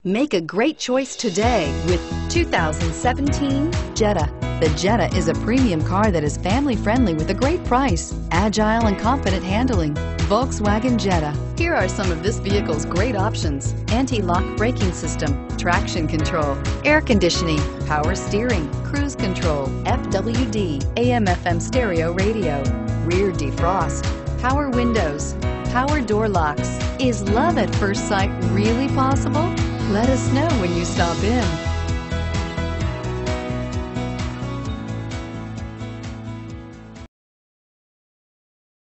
Make a great choice today with 2017 Jetta. The Jetta is a premium car that is family-friendly with a great price, agile and confident handling. Volkswagen Jetta. Here are some of this vehicle's great options: anti-lock braking system, traction control, air conditioning, power steering, cruise control, FWD, AM/FM stereo radio, rear defrost, power windows, power door locks. Is love at first sight really possible? Let us know when you stop in.